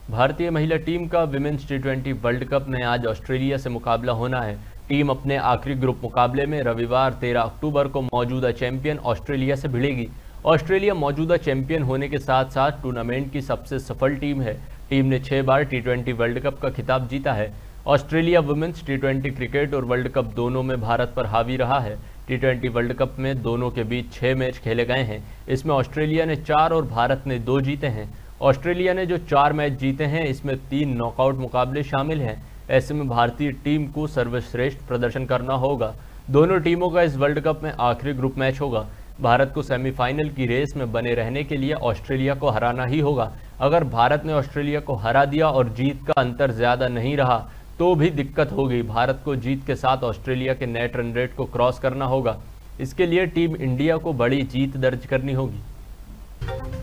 भारतीय महिला टीम का विमेंस टी20 वर्ल्ड कप में आज ऑस्ट्रेलिया से मुकाबला होना है। टीम अपने आखिरी ग्रुप मुकाबले में रविवार 13 अक्टूबर को मौजूदा चैंपियन ऑस्ट्रेलिया से भिड़ेगी। ऑस्ट्रेलिया मौजूदा चैंपियन होने के साथ साथ टूर्नामेंट की सबसे सफल टीम है। टीम ने 6 बार टी20 वर्ल्ड कप का खिताब जीता है। ऑस्ट्रेलिया वुमेन्स टी20 क्रिकेट और वर्ल्ड कप दोनों में भारत पर हावी रहा है। टी20 वर्ल्ड कप में दोनों के बीच 6 मैच खेले गए हैं। इसमें ऑस्ट्रेलिया ने 4 और भारत ने 2 जीते हैं। ऑस्ट्रेलिया ने जो 4 मैच जीते हैं इसमें 3 नॉकआउट मुकाबले शामिल हैं। ऐसे में भारतीय टीम को सर्वश्रेष्ठ प्रदर्शन करना होगा। दोनों टीमों का इस वर्ल्ड कप में आखिरी ग्रुप मैच होगा। भारत को सेमीफाइनल की रेस में बने रहने के लिए ऑस्ट्रेलिया को हराना ही होगा। अगर भारत ने ऑस्ट्रेलिया को हरा दिया और जीत का अंतर ज़्यादा नहीं रहा तो भी दिक्कत होगी। भारत को जीत के साथ ऑस्ट्रेलिया के नेट रन रेट को क्रॉस करना होगा। इसके लिए टीम इंडिया को बड़ी जीत दर्ज करनी होगी।